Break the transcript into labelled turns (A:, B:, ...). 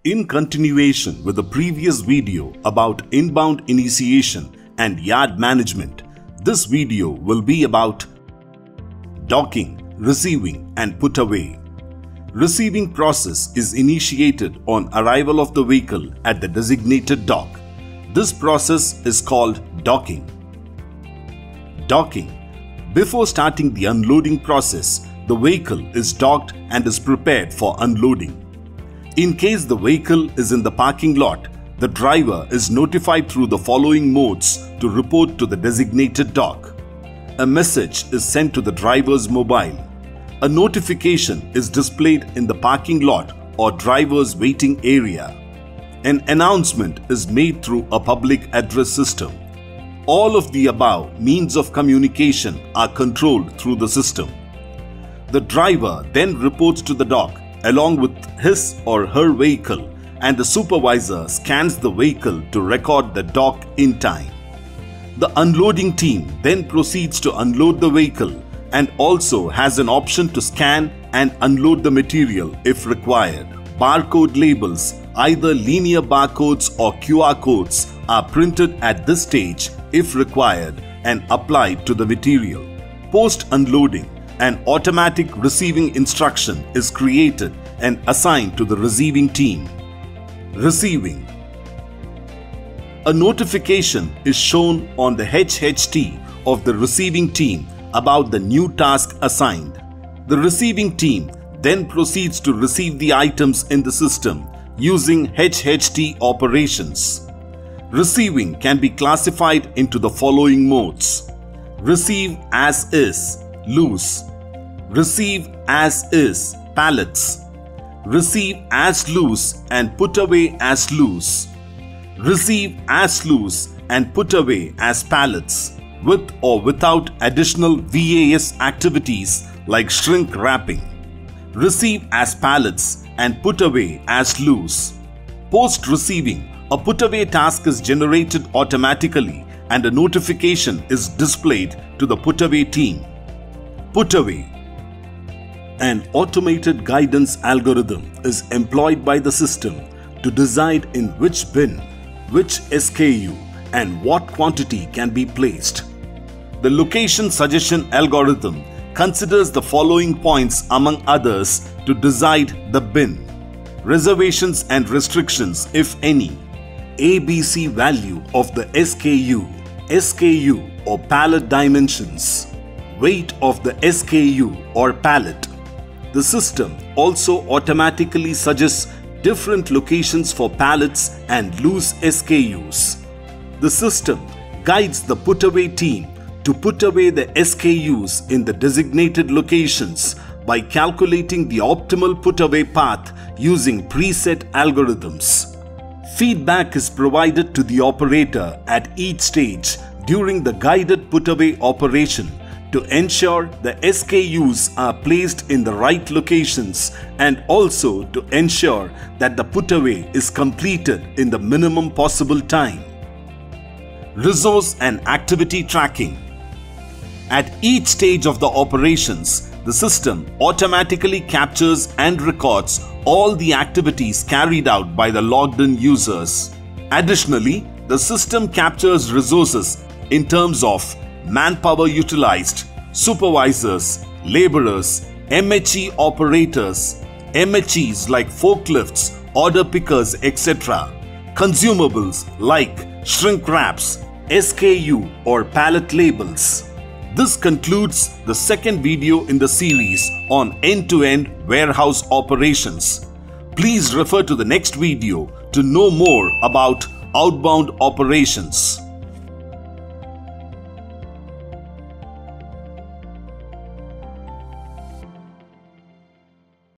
A: In continuation with the previous video about inbound initiation and yard management, this video will be about docking, receiving and put away. Receiving process is initiated on arrival of the vehicle at the designated dock. This process is called docking. Docking. Before starting the unloading process, the vehicle is docked and is prepared for unloading. In case the vehicle is in the parking lot, the driver is notified through the following modes to report to the designated dock. A message is sent to the driver's mobile. A notification is displayed in the parking lot or driver's waiting area. An announcement is made through a public address system. All of the above means of communication are controlled through the system. The driver then reports to the dock along with his or her vehicle, and the supervisor scans the vehicle to record the dock in time. The unloading team then proceeds to unload the vehicle and also has an option to scan and unload the material if required. Barcode labels, either linear barcodes or QR codes, are printed at this stage if required and applied to the material. Post-unloading, an automatic receiving instruction is created and assigned to the receiving team. Receiving. A notification is shown on the HHT of the receiving team about the new task assigned. The receiving team then proceeds to receive the items in the system using HHT operations. Receiving can be classified into the following modes: receive as is, loose; receive as is, pallets; receive as loose and put away as loose; receive as loose and put away as pallets, with or without additional VAS activities like shrink wrapping; receive as pallets and put away as loose. Post-receiving, a put away task is generated automatically and a notification is displayed to the put away team. Put away. An automated guidance algorithm is employed by the system to decide in which bin, which SKU and what quantity can be placed. The location suggestion algorithm considers the following points among others to decide the bin: reservations and restrictions if any, ABC value of the SKU or pallet dimensions, weight of the SKU or pallet. The system also automatically suggests different locations for pallets and loose SKUs. The system guides the put-away team to put away the SKUs in the designated locations by calculating the optimal put-away path using preset algorithms. Feedback is provided to the operator at each stage during the guided put-away operation to ensure the SKUs are placed in the right locations and also to ensure that the put-away is completed in the minimum possible time. Resource and activity tracking. At each stage of the operations, the system automatically captures and records all the activities carried out by the logged-in users. Additionally, the system captures resources in terms of manpower utilized, supervisors, laborers, MHE operators, MHEs like forklifts, order pickers, etc., consumables like shrink wraps, SKU or pallet labels. This concludes the second video in the series on end-to-end warehouse operations. Please refer to the next video to know more about outbound operations.